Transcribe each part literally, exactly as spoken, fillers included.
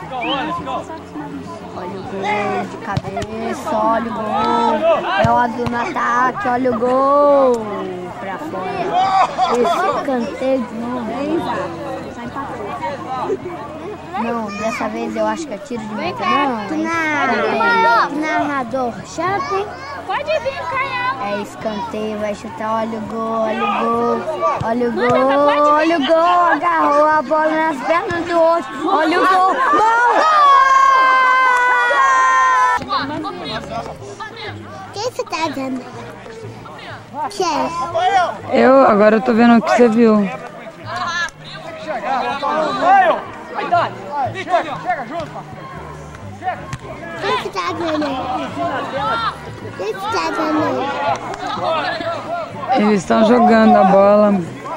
Olha o gol de cabeça, olha o gol. É o azul no ataque, olha o gol. Pra fora. Esse canteio de novo. Não, dessa vez eu acho que é tiro de meta, não. Narrador, narrador chato. Pode vir, Canhão. É escanteio, vai chutar, olha o gol, olha o gol, olha o gol, olha o gol, agarrou a bola nas pernas do outro, olha o gol, gol! O que você tá dando? Quem? Eu, agora eu tô vendo o que você viu. Chega, chega junto, pá. Chega. O que você tá dando? O que você tá dando? Eles estão jogando a bola.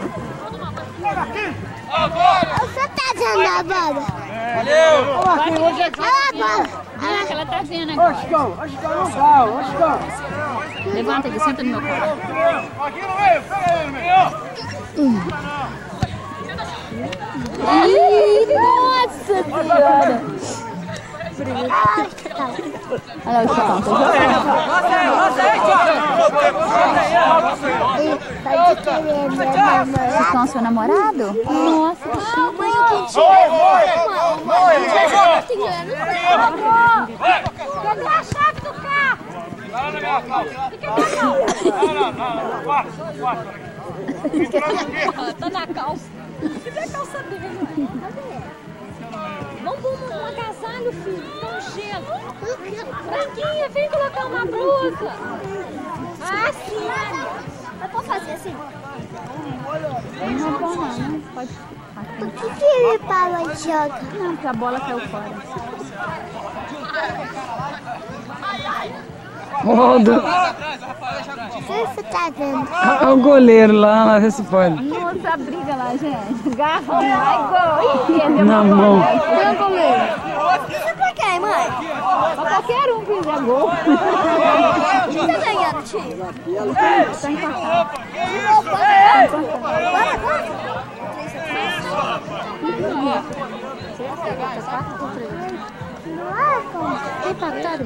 Você tá dando a bola? Valeu! Olha aqui, hoje é que... Olha a bola. Ah, que ela tá vendo agora. Ô, Chicão, ô, Chicão, não dá, ô, Chicão. Levanta aqui, senta no meu colo. Aqui no meio, pega ele no meio. Nossa senhora! Olha o Chicão, tá Tá de querer minha namorada? Chicão, seu namorado? Nossa, que chique. Mãe, o que Cadê a chave do carro? Vai lá na minha calça. Não, não, não, guarda, guarda. Tá na calça. Cadê a calça dele? Vamos pôr um agasalho, filho. Dá um gelo. Branquinha, vem colocar uma blusa. Ah, sim. Eu posso fazer assim? Não é bom, não. Pode. Por que que ele parou de jogar? Não, porque a bola caiu fora. Rodo. O que você tá vendo? Olha o goleiro lá, lá, vê se pode. Nossa, a briga lá, gente. Garra, vai, gol. Na mão. Quem é o goleiro? Isso pra quem, mãe? Pra qualquer um que fizer gol. Quem tá ganhando, tio? Tá empatado. Tá empatado?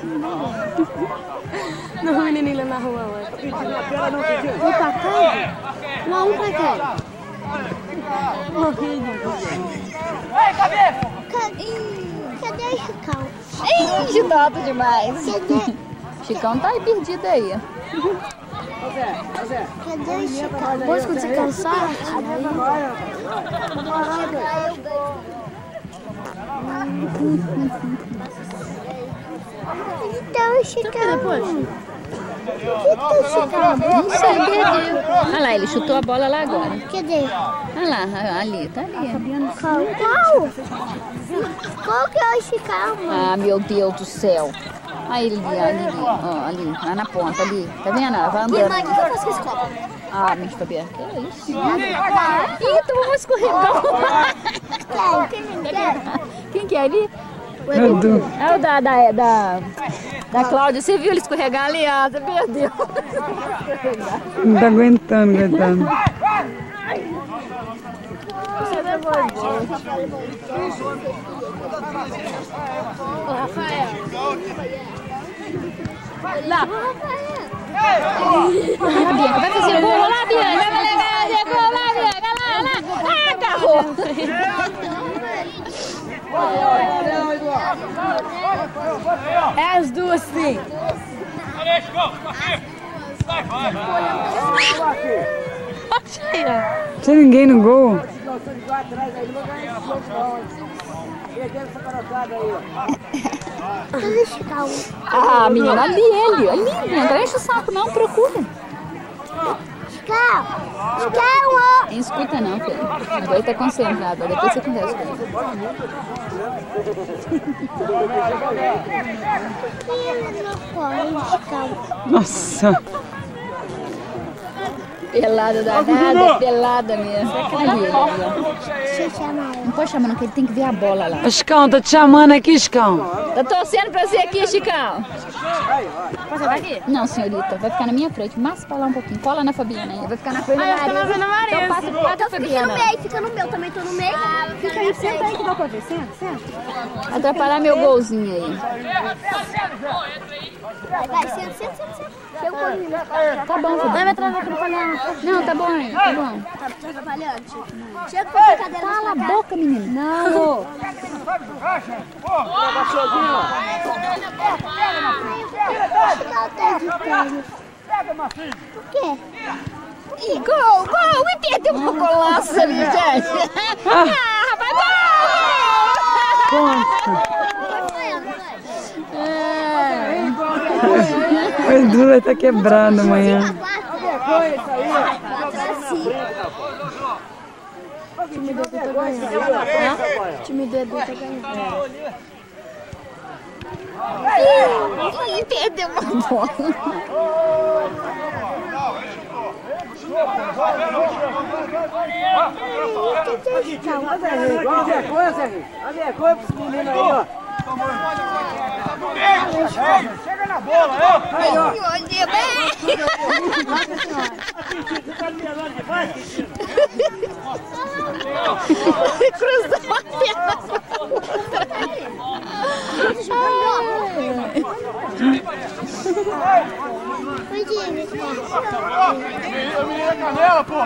Não, o menininho lá na rua, ué. Tá empatado? Um a um pra quem? Ei, cabeça! Cadê o Chicão? Ih, agitado demais. Cadê? Chicão tá aí perdido aí. Cadê o Chicão? Depois quando você cansar, Então o Chicão. depois. Cadê o Chicão? Não sei, perdeu. Olha lá, ele chutou a bola lá agora. Cadê? Olha lá, ali, tá ali. Qual? Qual? Qual que é o Chicão, mãe? Ah, meu Deus do céu. Aí ele ali, ali, ali, ó, ali, lá na ponta, ali. Tá vendo? Ela vai andando. Mãe, o que eu faço com esse copo? Ah, mente Fabiana, que é isso? Ih, tomou um escorregão. Quem que é ali? Edu. É o da, da, da, da Cláudia. Você viu ele escorregar ali? Ah, você perdeu. Não tá aguentando, aguentando. Ô, Rafael. Lá. Lá, Bianca, vai fazer gol lá, Bianca. Vai fazer gol lá, Bianca. Lá, lá. Ah, agarrou. É as duas, sim. Vai, Chicão, aqui. Vai, vai. Não tinha ninguém no gol. Cadê o Chicão? Ah, menina, ali ele. Ali, Bianca. Não enche o saco, não. Procura. Chicão! Chicão! Não escuta, não, filho. Agora ele tá concentrado. Depois você conversa com ele. Ele não pode, Chicão. Nossa. Pelada danada, pelada mesmo. É aquela ali. Deixa eu chamar Não pode chamar, não, que ele tem que ver a bola lá. Ô, Chicão, tá te chamando aqui, Chicão. Tá torcendo pra você aqui, Chicão. Você vai aqui? Não, senhorita. Vai ficar na minha frente. Mas pra lá um pouquinho. Cola na Fabiana aí. Vai ficar na frente da Maria. na frente da Maria. Então passa pro lado da Fica no Fabiana. meio, fica no meu, também tô no meio. Fica aí, senta aí que dá pra ver. Senta, senta. Atrapalhar meu golzinho aí. Vai, vai, senta, senta, senta, senta. Chega um pouquinho. Tá bom, Fabiana. Vai atrapalhar. Não, tá bom aí. Tá bom. Tá te atrapalhando? Chega um pouquinho a cadeira. Cala a boca, menina. Não. Por quê? Ih, gol, gol. Me perdeu uma golaço ali, gente. Ah, rapaz, gol! O Edu vai estar quebrado amanhã. O time do Edu tá ganhando. O time do Edu tá ganhando. Ih, perdeu uma bola. Chega na bola, ó. Aí, ó. Cruzou a perna. A menina canela, pô.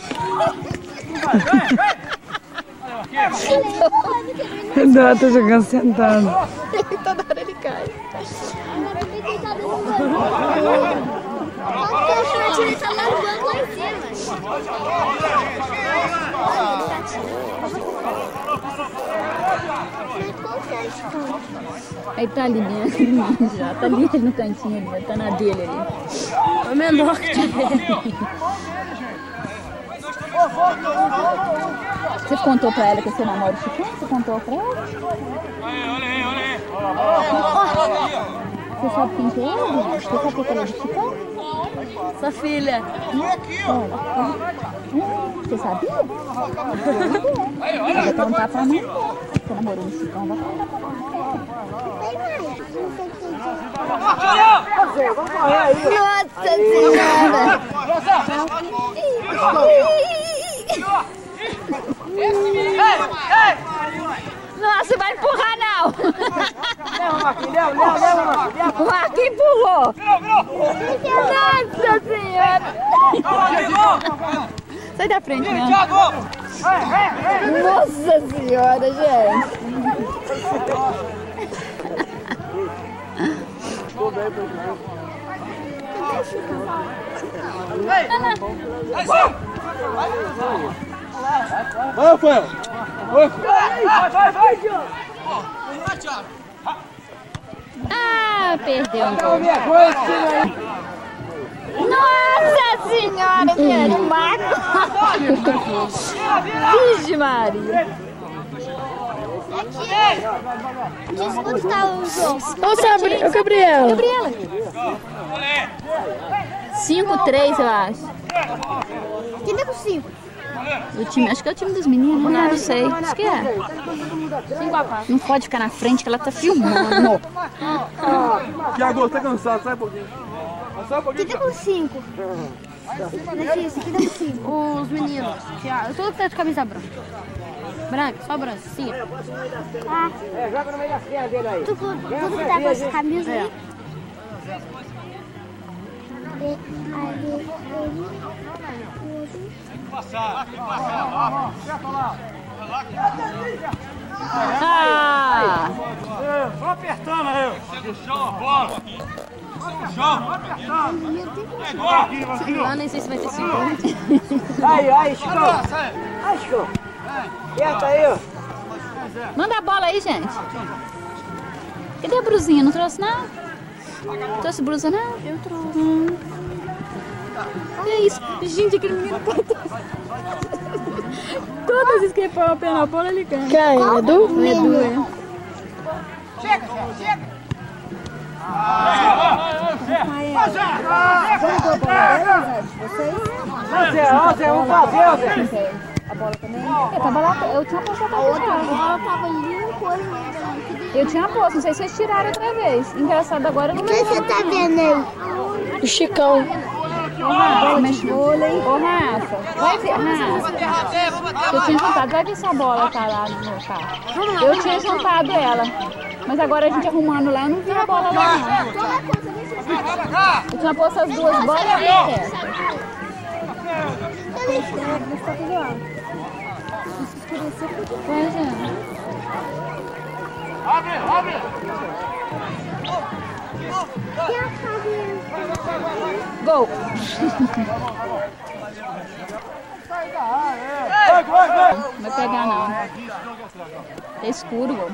Edu tá jogando sentado. Toda hora ele cai. Ele tá largando lá em cima. Aí tá ali mesmo, já tá ali no cantinho ali, tá na dele ali. É menor que tiver. Você contou pra ela que você namora o Chicão? Você contou pra ela? Olha aí, olha aí, olha aí. Você sabe quem que é ela? Você sabe que ela é do Chicão? Sua filha. Você sabia? Vai perguntar pra mãe. Você namorou no Chicão? Vai perguntar pra mãe. Nossa Senhora! Nossa, vai empurrar não! Leva, Marquinhos, leva, leva, leva, Marquinhos. O Marquinhos empurrou! Nossa Senhora! Sai da frente, né? Thiago! Nossa Senhora, gente! Vai, Rafael! Vai, vai, vai! Ah, perdeu um gol. Nossa Senhora, gente! Marco! Vixe, Maria! Onde tá o jogo? Ô, Sabrina, ô, Gabriela. Gabriela! cinco a três, eu acho. Quem tá com cinco? O time, acho que é o time dos meninos, né? Não sei. Acho que é. Não pode ficar na frente que ela tá filmando. Thiago, tá cansado, sai um pouquinho. Sai um pouquinho. Quem tá com cinco? Letícia, quem tá com cinco? Os meninos. Thiago, tudo que tá de camisa branca. Branca, só branca, sim. Ah, É, joga no meio das pernas dele aí. tu, tudo que tá com essa camisa aí? Passar, passar. Certo lá. Ah! Só apertando aí. Do chão a bola. Do chão. Apertando. É agora aqui, Marquinhos. Eu nem sei se vai ter cinco. Aí, aí, Chico. Aí, Chico. Aperta aí, ó. Manda a bola aí, gente. Cadê a brusinha? Não trouxe, não? Trouxe blusa, não? Eu trouxe. Hum. Que isso? Gente, aquele menino cai. Todas as vezes que ele põe o pé na bola, ele cai. Quem? Edu? Edu, é. Chega, chega. Vocês? Vai, Zé, ó, Zé, vamos fazer, Zé. A bola também? Eu, tava lá, eu tinha posto outra A bola tava ali no coisa. Eu tinha posto, não sei se vocês tiraram outra vez. Engraçado, agora eu não O que você tá vendo aí? O Chicão. Ô, Rafa, mexe vôlei. Ô, Rafa, vai ver, Rafa. Eu tinha juntado, vai ver se a bola tá lá no meu carro. Eu tinha juntado ela. Mas agora a gente arrumando lá, eu não vi a bola lá, não. Eu tinha posto as duas bolas e a bola essa. Pois é. Abre, abre. Gol! Vai, vai, vai. Não vai pegar, não. É escuro, gol.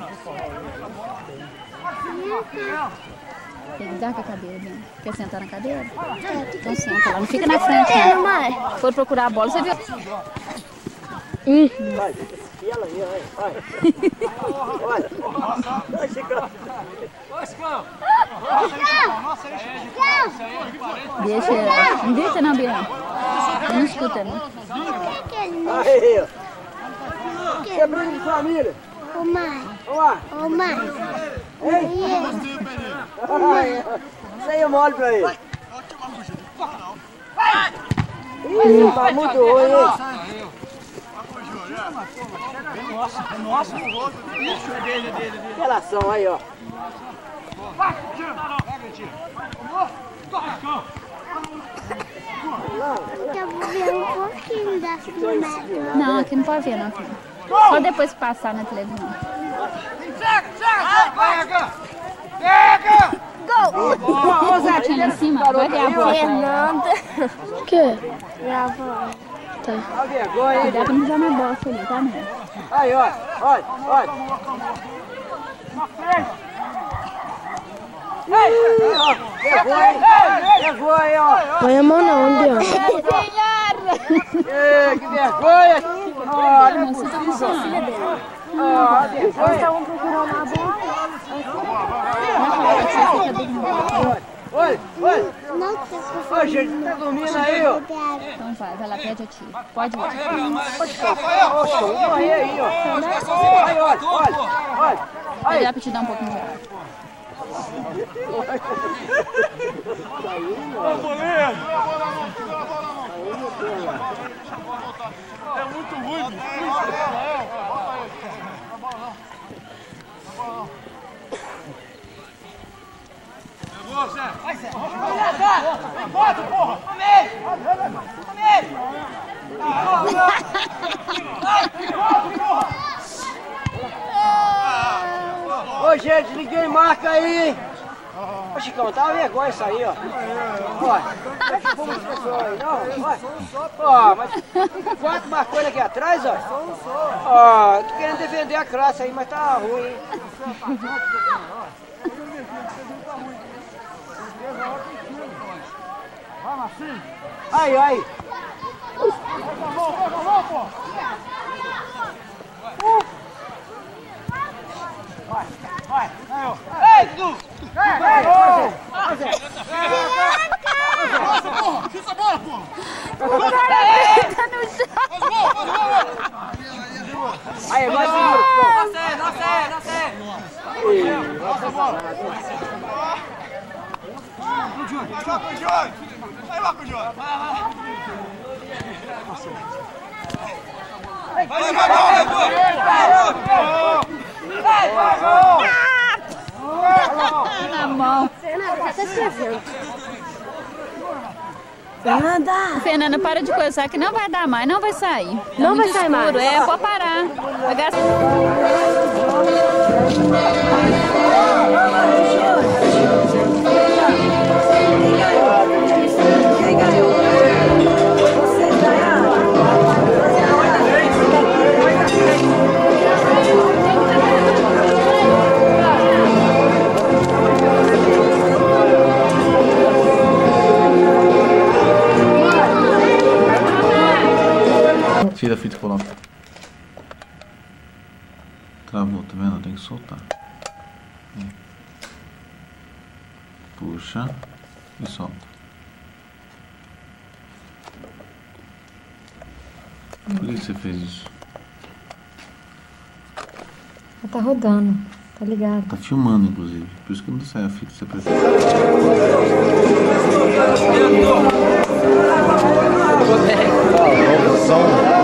Tem que dar com a cadeira, né? Quer sentar na cadeira? Então senta lá, não fica na frente, não. For procurar a bola, você viu? Hum. Vai, ela aí, vai. Vai. Vai, Chicão. Vai, Chicão. Nossa, aí, Chicão. Deixa, não deixa não, Bianca. Não escuta, não. Aí, ó. Quebrando de família. Ô, mãe. Vamos lá. Ô, mãe. Isso aí eu molho pra ele. Ih, tá muito ruim, hein? Nossa, é nosso. É dele, é dele. Relação aí, ó. Vai, tira. Eu vou ver um pouquinho das bonecas. Não, aqui não pode ver, não. Filho. Só depois que passar na televisão. Chega, chega, pega! Pega! Gol! Ô, Zé, ali em cima, vai ver a bola. Fernanda. O quê? Minha avó. Olha vergonha, hein? Cuidado pra não pisar na bola ali, tá, né? Aí, olha, olha, olha. Ih, ó, vergonha, hein? Vergonha, ó. Põe a mão não, Bianca. Ei, que vergonha. Ó, não é Você tá com possível. a filha dela. Ó, vergonha. Estavam procurando a bola. Olha, olha. Não, você Ô, gente, tá dormindo aí, ó. Então vai, vai lá, pede a tia. Pode ir. Poxa, vou morrer aí, ó. Aí, olha, olha, olha. Vai lá pra te dar um pouquinho de água. Ô, goleiro. É muito ruim, bicho. Pegou, Zé. Vai, Zé. Bota, porra. Amém. Amém. Ô, gente, ninguém marca aí. Ô, Chicão, tá uma vergonha isso aí, ó. Ó, não é que fomos pessoas aí, não? Ó, ó, mas quatro marcou aqui atrás, ó. Ó, tô querendo defender a classe aí, mas tá ruim, hein? Aí, aí. Vai, vai, aí, ó. Ei, Dudu! Ei, vai, vai, Nossa, porra! Chuta a bola, porra! O cara tá no chão. Aí, vai, segura. Nossa, é, nossa, é, nossa, é. Nossa, bola. Vai lá com o Jorge! Vai lá com o Jorge! Vai, vai. Vai, vai, vai, vai, vai, vai, Na mão. Fernanda! Fernanda, para de coçar que não vai dar mais, não vai sair. Tá Não muito vai sair escuro. mais. É, pode parar. Vai gastar. Quem ganhou? Você ganhou? Tira a fita e coloca. Travou, tá vendo? Tem que soltar. Puxa e solta. Por que você fez isso? Ela tá rodando, tá ligado? Tá filmando, inclusive. Por isso que não sai a fita, você prefere. Som.